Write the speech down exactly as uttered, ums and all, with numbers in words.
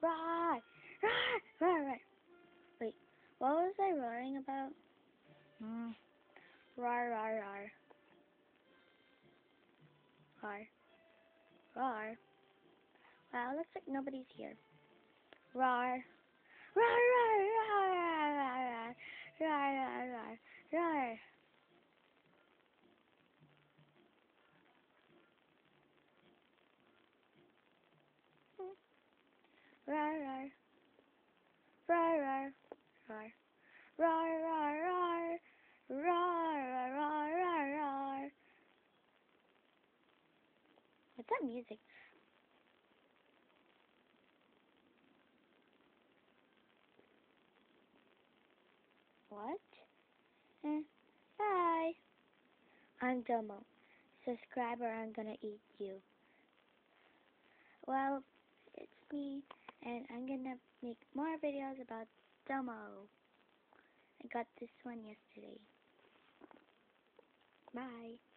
Roar! Roar! Roar! Roar! Wait, what was I roaring about? Hmm. Roar, roar, roar. Roar. Roar. Well, looks like nobody's here. Roar. Roar, roar, roar, roar, roar, roar, roar, roar. Roar, roar. Roar, roar, roar. Roar, roar, roar. Roar, roar, roar, roar, roar. What's that music? What? Eh. Bye. I'm Domo. Subscribe or I'm gonna eat you. Well, it's me, and I'm gonna make more videos about Domo. I got this one yesterday. Bye.